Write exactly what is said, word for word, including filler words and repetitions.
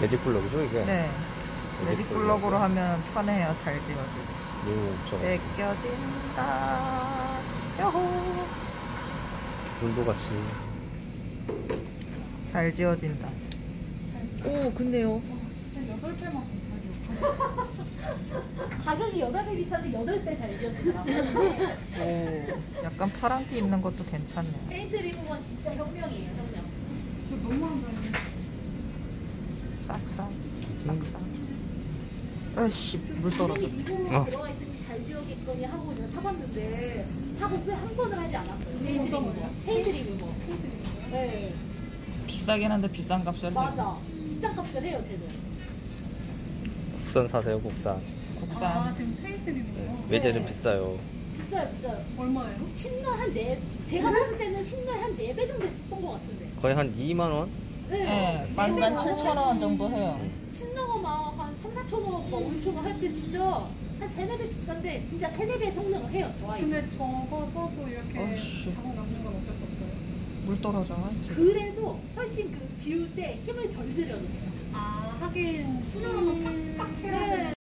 매직 블럭이죠 이게? 네. 매직 블럭으로 하면 편해요. 잘 지워지고. 네, 저 벗겨진다. 여호. 물도 같이. 잘 지워진다. 오, 근데요. 진짜 여덟 배만 가격이 여덟 배 비싼데 여덟 배 잘 지어지더라고요. 오, 약간 파란기 있는 것도 괜찮네요. 페인트 리무건 진짜 혁명이에요, 혁명. 저 너무 안 좋아요. 싹싹, 싹싹. 아이씨, 물 떨어져. 리무건 어. 들어가 있으니 잘 지우겠거니 하고 제가 타봤는데 타고 왜 한 번을 하지 않았어요. 페인트 리무건. 페인트 리무건. 네, 비싸긴 한데 비싼 값을 해요. 맞아. 비싼 값을 해요, 쟤는. 국산 사세요 국산. 국산. 아, 지금 페인트 리무건. 외제는 네. 비싸요. 비싸요, 비싸요. 얼마예요? 신노 한 네, 제가 샀을 때는 신노 한 네 배 정도 했던 것 같은데. 거의 한 이만 원? 네, 만, 만 칠천 원 정도 해요. 신노가 막 한 삼, 사천 원, 막 오천 원 할 때 진짜 한 세네 배 비싼데 진짜 세네 배 성능을 해요, 저 아이. 근데 저거 써도 이렇게 어이씨. 자국 남는 건 어쩔 수 없어요. 물 떨어져. 그래도 훨씬 그 지울 때 힘을 덜 들여도 돼요. 아, 하긴 신호로만 팍팍 해야 네. 되는